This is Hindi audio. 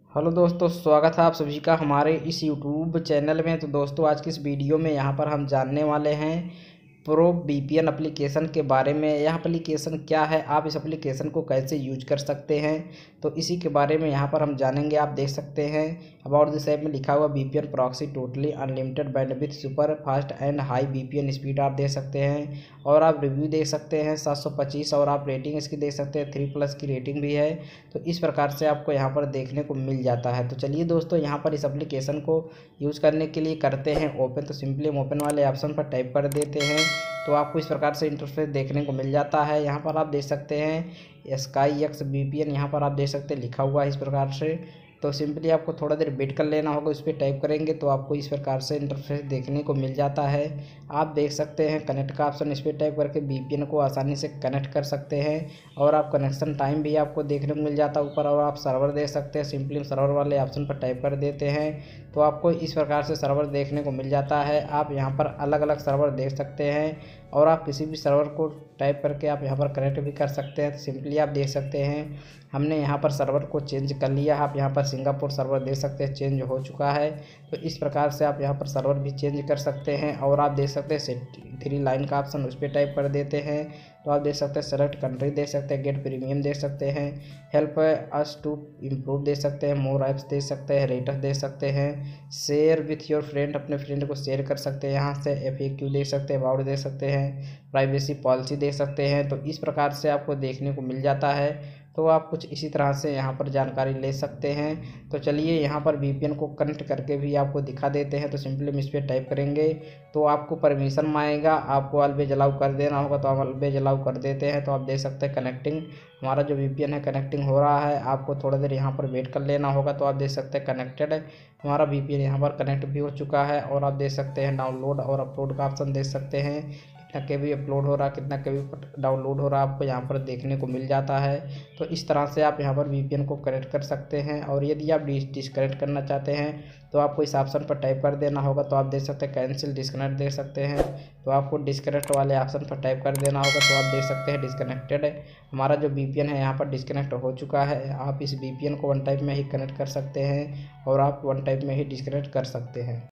हेलो दोस्तों, स्वागत है आप सभी का हमारे इस यूट्यूब चैनल में। तो दोस्तों, आज की इस वीडियो में यहाँ पर हम जानने वाले हैं प्रो VPN एप्लीकेशन के बारे में। यह एप्लीकेशन क्या है, आप इस एप्लीकेशन को कैसे यूज कर सकते हैं, तो इसी के बारे में यहाँ पर हम जानेंगे। आप देख सकते हैं अबाउट दिस ऐप में लिखा हुआ VPN proxy totally unlimited bandwidth super fast and high VPN speed आप देख सकते हैं। और आप रिव्यू देख सकते हैं 725, और आप रेटिंग इसकी देख सकते हैं 3+ की रेटिंग भी है। तो इस प्रकार से आपको यहाँ पर देखने को मिल जाता है। तो चलिए दोस्तों, यहाँ पर इस एप्लीकेशन को यूज़ करने के लिए करते हैं ओपन। तो सिंपली हम ओपन वाले ऑप्शन पर टाइप कर देते हैं, तो आपको इस प्रकार से इंटरफेस देखने को मिल जाता है। यहाँ पर आप देख सकते हैं SkyX VPN, यहाँ पर आप देख सकते हैं लिखा हुआ है इस प्रकार से। तो सिंपली आपको थोड़ा देर वेट कर लेना होगा, उस पर टाइप करेंगे तो आपको इस प्रकार से इंटरफेस देखने को मिल जाता है। आप देख सकते हैं कनेक्ट का ऑप्शन, इस पर टाइप करके VPN को आसानी से कनेक्ट कर सकते हैं। और आप कनेक्शन टाइम भी आपको देखने को मिल जाता है ऊपर। और आप सर्वर देख सकते हैं, सिंपली सर्वर वाले ऑप्शन पर टाइप कर देते हैं तो आपको इस प्रकार से सर्वर देखने को मिल जाता है। आप यहाँ पर अलग अलग सर्वर देख सकते हैं, और आप किसी भी सर्वर को टाइप करके आप यहाँ पर कनेक्ट भी कर सकते हैं। तो सिंपली आप देख सकते हैं हमने यहाँ पर सर्वर को चेंज कर लिया। आप यहाँ पर सिंगापुर सर्वर देख सकते हैं चेंज हो चुका है। तो इस प्रकार से आप यहाँ पर सर्वर भी चेंज कर सकते हैं। और आप देख सकते हैं 3 लाइन का ऑप्शन, उस पर टाइप कर देते हैं तो आप देख सकते हैं सेलेक्ट कंट्री देख सकते हैं, गेट प्रीमियम देख सकते हैं, हेल्प अस टू इम्प्रूव देख सकते हैं, मोर ऐप्स देख सकते हैं, रेटस देख सकते हैं, शेयर विथ योर फ्रेंड, अपने फ्रेंड को शेयर कर सकते हैं। यहाँ से FAQ देख सकते हैं, अबाउट देख सकते हैं, प्राइवेसी पॉलिसी देख सकते हैं। तो इस प्रकार से आपको देखने को मिल जाता है। तो आप कुछ इसी तरह से यहाँ पर जानकारी ले सकते हैं। तो चलिए यहाँ पर VPN को कनेक्ट करके भी आपको दिखा देते हैं। तो सिंपली हम इस पर टाइप करेंगे तो आपको परमिशन मांगेगा, आपको ऑलवेज अलाउ कर देना होगा, तो आप ऑलवेज अलाउ कर देते हैं। तो आप देख सकते हैं कनेक्टिंग, हमारा जो VPN है कनेक्टिंग हो रहा है। आपको थोड़ा देर यहाँ पर वेट कर लेना होगा। तो आप देख सकते हैं कनेक्टेड है, हमारा VPN यहाँ पर कनेक्ट भी हो चुका है। और आप देख सकते हैं डाउनलोड और अपलोड का ऑप्शन देख सकते हैं, कितना KB अपलोड हो रहा है, कितना KB डाउनलोड हो रहा है, आपको यहाँ पर देखने को मिल जाता है। तो इस तरह से आप यहाँ पर VPN को कनेक्ट कर सकते हैं। और यदि आप डिस्कनेक्ट करना चाहते हैं तो आपको इस ऑप्शन पर टाइप कर देना होगा। तो आप देख सकते हैं कैंसिल डिस्कनेक्ट देख सकते हैं, तो आपको डिस्कनेक्ट वाले ऑप्शन पर टाइप कर देना होगा। तो आप देख सकते हैं डिस्कनेक्टेड है, हमारा जो VPN है यहाँ पर डिस्कनेक्ट हो चुका है। आप इस VPN को वन टाइप में ही कनेक्ट कर सकते हैं, और आप वन टाइप में ही डिस्कनेक्ट कर सकते हैं।